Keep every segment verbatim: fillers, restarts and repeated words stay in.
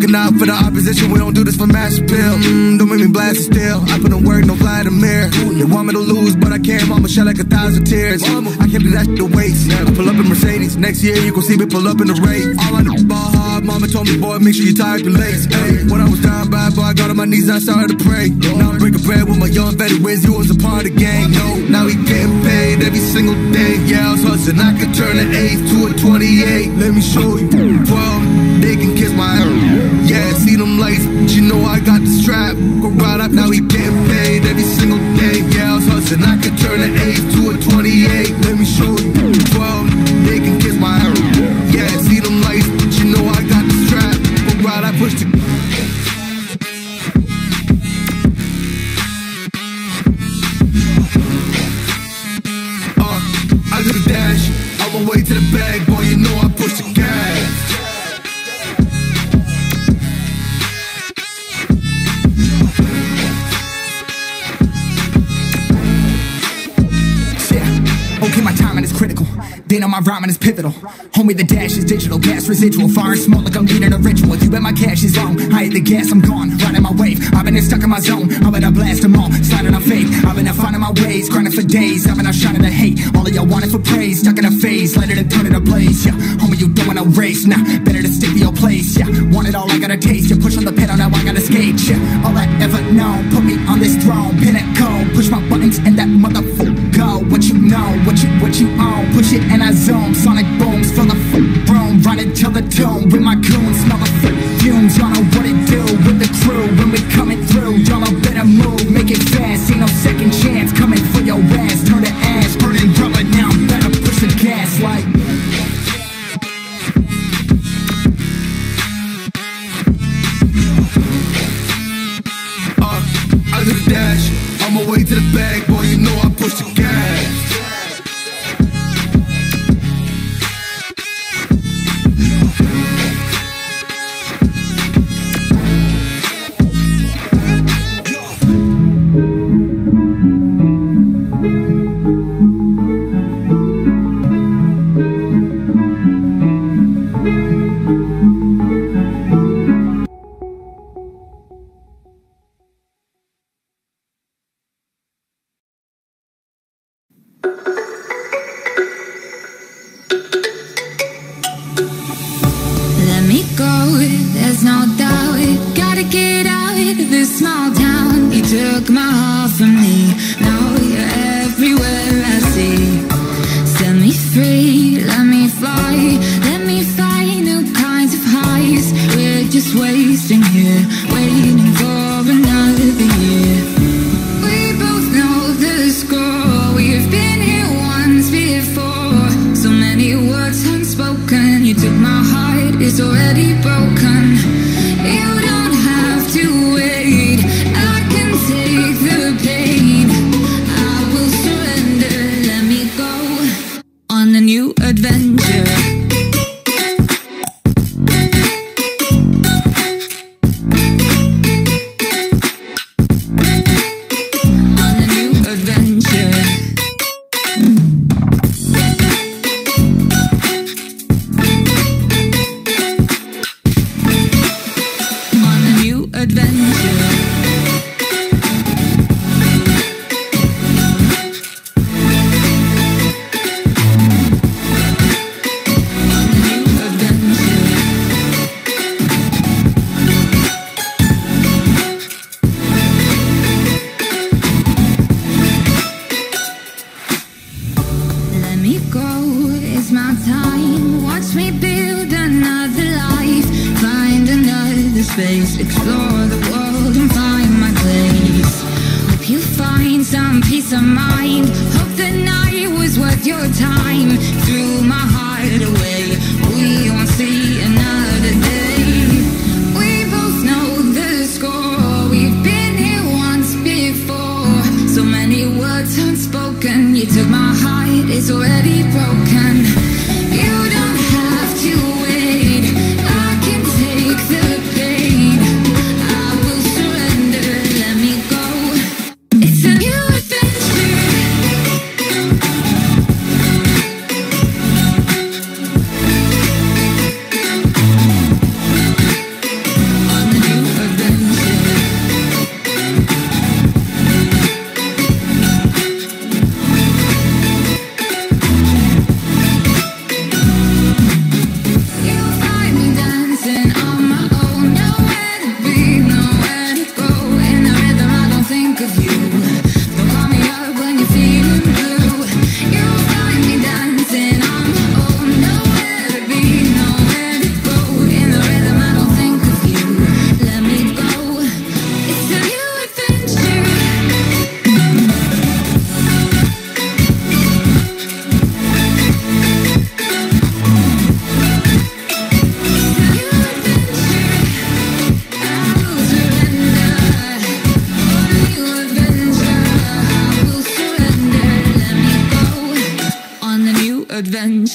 looking out for the opposition, we don't do this for mass appeal. mm, Don't make me blast it still, I put in work, no Vladimir. They want me to lose, but I can't, mama shed like a thousand tears. I can't do that shit to waste. I pull up in Mercedes, next year you gon' see me pull up in the race. All I know ball hard, mama told me, boy, make sure you tie up your lace. Hey, when I was down bad, boy, I got on my knees and I started to pray. Now I'm breaking bread with my young vet who you was a part of the gang. No, now he getting paid every single day. Yeah, I was hustling, I could turn an eight to a twenty-eight. Let me show you, twelve, they can kiss my hair. Yeah, see them lights, but you know I got the strap. Go right up, now he getting paid every single day. Yeah, I was hustling, I could turn an eight to a twenty-eight. Let me show you, twelve, they can kiss my hair. Yeah, see them lights, but you know I got the strap. Go right, I push the to the dash, on my way to the bag, boy, you know I push the gas. Yeah, okay, my timing is critical. They know my rhyming is pivotal. Homie, the dash is digital, gas residual. Fire and smoke like I'm leading a ritual. You bet my cash is long, I hit the gas, I'm gone. Riding my wave, I've been stuck in my zone. I've been a blast them all, sliding on faith. I've been finding my ways, grinding for days. I've been out shining the hate, all of y'all wanted for praise. Stuck in a phase, let it and turn it a blaze. Yeah, homie, you don't want no race, nah, better to stick to your place. Yeah, want it all, I gotta taste. You push on the pedal, now I gotta skate. Yeah, all I ever known, put me on this throne. Pinnacle, push my buttons and that motherfucker go. What you know, what you, what you own. Push it and I zoom, sonic booms, fill the room. Run it till the tomb, with my goons, smell the fumes. Y'all know what it do with the crew when we coming through. Y'all know better move, make it fast. Ain't no second chance, coming for your ass. Turn to ash, burning rubber, now better push the gas like. Uh, I do the dash, on my way to the bag, boy, you know I push the gas. There's no doubt, gotta get out of this small town. You took my heart from me, now you're everywhere I see. Set me free, let me fly, let me find new kinds of highs. We're just wasting here, waiting for another year. We both know the score, we've been here once before. So many words unspoken, you took my heart, it's already broken. You don't have to wait, I can take the pain. I will surrender, let me go on a new adventure. Space, explore the world and find my place. Hope you find some peace of mind. Hope the night was worth your time. Threw my heart away, we won't see another day. We both know the score, we've been here once before. So many words unspoken, you took my heart, it's already broken. You don't have to wait, I can take the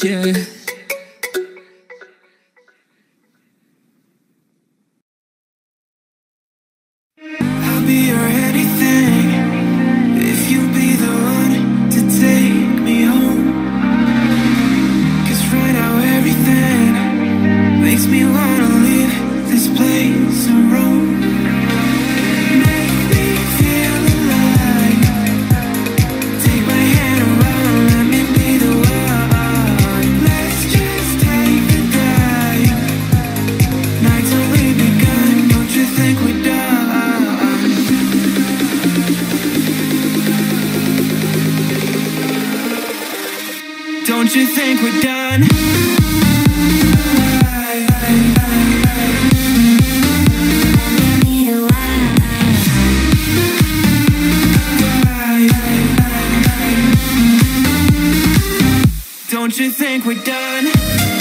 yeah. I'll be your anything if you be the one to take me home. 'Cause right now everything makes me wanna leave this place and roam. Make me feel alive. Take my hand around, let me be the one. Let's just take a dive. Night's only begun, don't you think we're done? Don't you think we're done? Don't you think we're done?